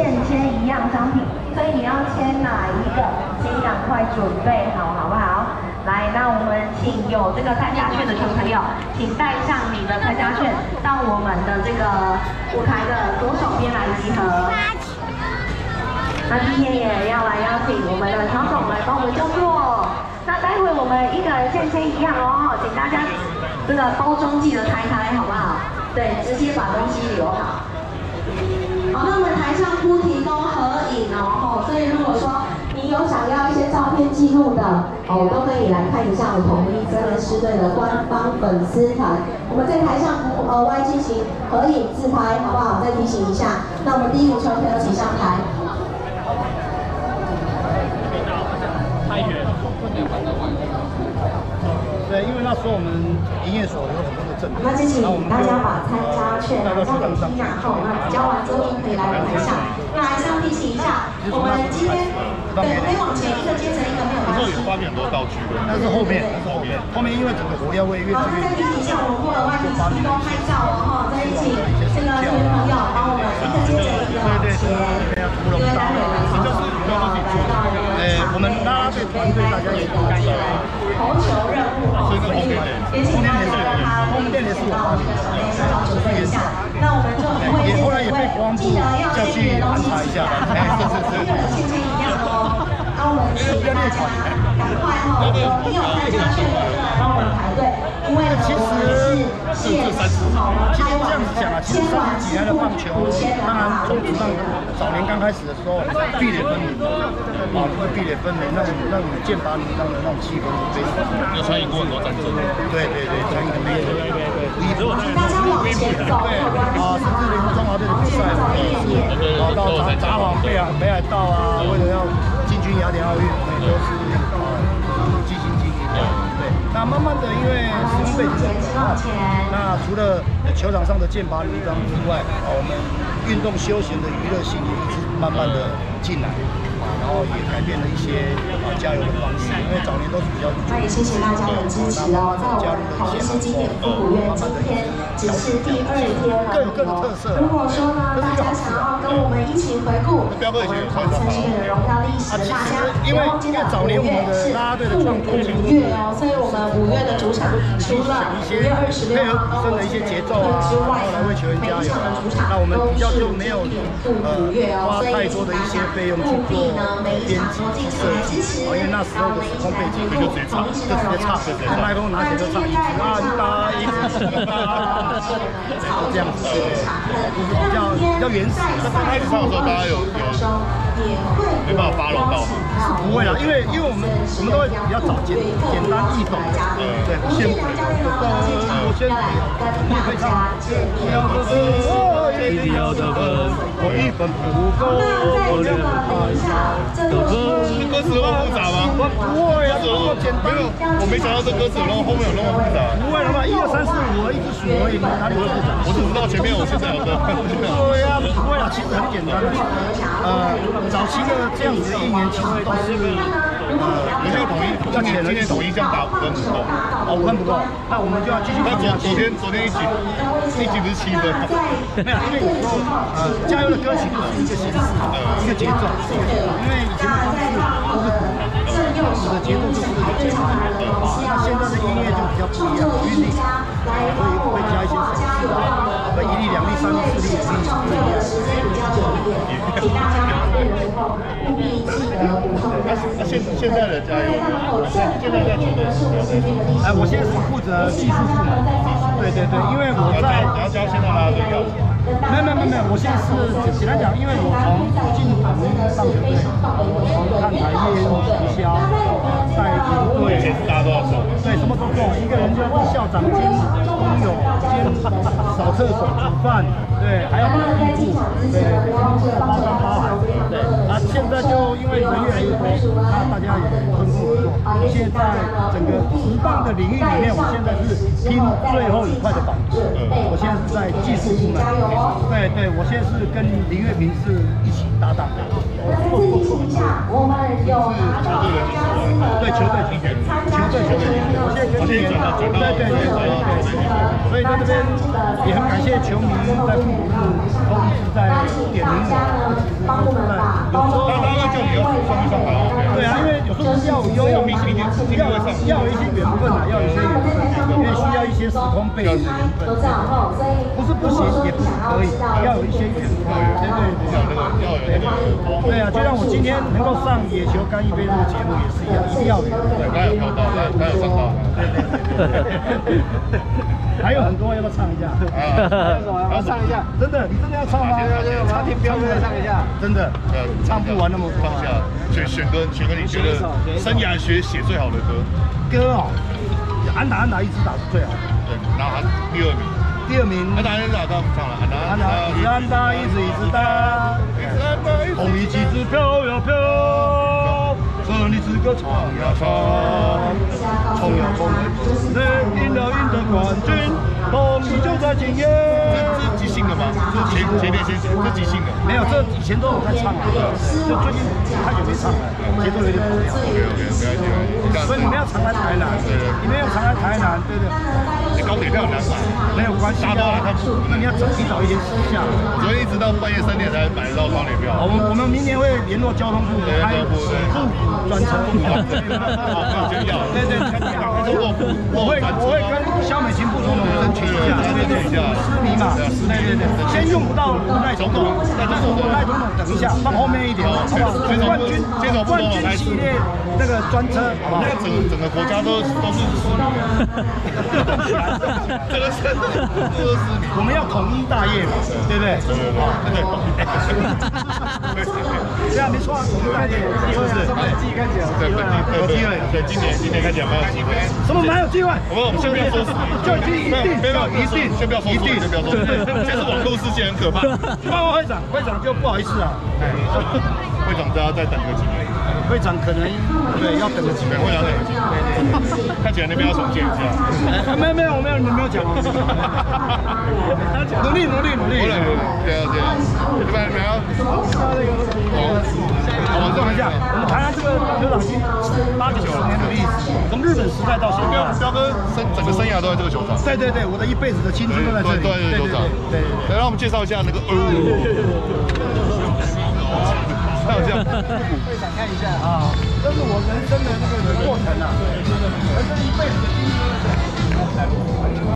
现签一样商品，所以你要签哪一个，请赶快准备好，好不好？来，那我们请有这个参加券的小朋友，请带上你的参加券到我们的这个舞台的左手边来集合。那今天也要来邀请我们的曹总来帮我们工作。那待会我们一个人现签一样哦，请大家这个包装记得拆开，好不好？对，直接把东西留好。好，那我们台上不提供合影哦，所以如果说你有想要一些照片记录的哦，都可以来看一下我们统一真人狮队的官方粉丝团。我们在台上不额外进行合影自拍，好不好？再提醒一下。那我们第一组球朋友请上台。 太远了。对，因为那时候我们营业所有很多的证明。 那就请大家把参加券拿到手机，然后那交完之后就可以来台上。那还是要提醒一下，我们今天对可以往前一个接成一个没有关系。 有发很多道具，那是后面，后面因为整个活跃会越好，那再提醒一下，我们不额外提供拍照哦，在一起这个球朋友帮我们一个接着一个往前，因为待会呢，曹总要来到我们拉拉队团队大家也都干投球任务哦，所以也请大家他可以知道你的场内稍稍准备一下。那我们就不会接着记得要先学东西起来，一个人先一样哦。那我们请大家赶快哈，没有参加券的就来帮我们排队，因为呢我们是限时好吗？ 其实这样子讲啊，其实30几年的棒球，当然从职棒早年刚开始的时候，壁垒分明，就是壁垒分明，那种剑拔弩张的那种气氛非常。有参与过很多战争。对，参与很多。 请大家往前走， 甚至连中华队的比赛，到札幌北海道啊，为了要进军雅典奥运，我们都是尽心尽力。对，那慢慢的因为时空背景的转换，那除了球场上的剑拔弩张之外，我们运动休闲的娱乐性也一直慢慢的进来。然后也改变了一些加油的方式，因为早年都是比较。 那也谢谢大家的支持哦，在我们统一狮经典复古院今天只是第2天了哦。如果说呢，大家想要跟我们一起回顾我们统一狮的荣耀历史，大家别忘记了5月是复古月哦，所以我们5月的主场除了5月26号跟我们的节奏之外呢，每一场的主场都是经典复古月哦，所以请大家务必呢。每一场都进行来支持，然后每一场记录统一狮的荣耀。 麦克风拿起来就唱一直这样子，就是比较原始。那刚开始唱的时候，大家有没办法发落到？不会啦，因为我们都会比较找简单易懂的，对，先我先你可以唱。一定要得分，我1分不够，我2分怕一下。歌词那么复杂吗？不会啊，这么简单。我没想到这歌词然后后面有那么复杂。不会了嘛，1、2、3、4、5，我一直数而已，哪里会复杂？我只知道前面我现在有的。对呀，不会啦，其实很简单的。早期的这样子的1年其实都是你这个统一要前今天统一这样打5分不够，5分不够，那我们就要继续。那昨天一局不是7分？没有，因为有时候加油的歌曲就是一个形式，一个节奏，因为以前的方式都是鼓的节奏就是一个节奏，那现在的音乐就比较不一样，韵律，所以会加一些手势1力、2力、3力、4力、5力， 请大家排队的时候务必记得补充一下自己。 现在的加油，现在在几个？我现在是负责技术部门。对，因为我在你要教现在拉队要。没有，我现在是简单讲，因为我从进统一棒球队，我从看台业务、行销、带营队，大家都要做，对，什么都做，一个人就是校长兼工友兼扫厕所、煮饭，对，还要帮衣服，对，包山包海，对，现在就因为人越来越多，那大家也分工合作。现在整个职棒的领域里面，我现在是拼最后1块的板子，我现在是在技术部门。对，我现在是跟林月平是一起搭档的。 那再次提醒一下，我们有拿到参加资格的球队，我现在跟对，所以在这边也很感谢球迷在复古日都一直在点名我。 帮我们把包装材料对啊，因为有时候要有一些缘分啊，要有一些缘分，因为需要一些时空背景的缘分。不是不行，也不是可以，要有一些缘分。对啊，就像我今天能够上野球干一杯这个节目也是一样，一定要有。对，刚有跳到，刚有上到。还有很多，要不要唱一下？要唱一下，真的，你真的要唱吗？差点标再唱一下，真的，唱不完那么多。放下，选歌，你觉得生涯写最好的歌哦，安打一直打是最好的。对，然后第二名，安打刚唱了，安打一直打，红衣旗帜飘呀飘。胜利之歌唱呀唱，冲呀冲，赢的冠军，动力就在今夜。这是即兴的吗？这前面先写，这即兴的。没有，这以前都有在唱啊，就最近太久没唱了，节奏有点跑调。所以你们要常来台南，你们要常来台南，对对。高铁票很难买，没有关系，大家都来看。那你要提早一天吃下。昨天一直到半夜3点才买得到高铁票。我们明年会联络交通部开专车。对，我会跟萧美琴副总统争取一下，私密嘛，对，先用不到赖总统，等一下放后面一点，好不好？冠军系列那个专车，好不好？整个国家都是私密，这个是私密，我们要统一大业嘛，对不对？对啊，没错啊，统一大业，是不是？自己看起来。有机会，对，今年看起来蛮有机会。什么蛮有机会？我们先不要说，就一定，先不要说，现在网络世界很可怕。报告会长就不好意思啊，会长大家再等个几年。会长可能对要等个几年，会长等个几年。看起来那边要重建一下。没有，你没有讲。努力。对啊。这边没有。往上一下，我们台湾这个篮球场已经8、90年的历史，从日本时代到现在。彪哥整个生涯都在这个球场。对，我的一辈子的青春都在这里。都在这个球场。对。来，让我们介绍一下那个会长看一下啊，这是我人生的那个过程啊，人生一辈子的第一。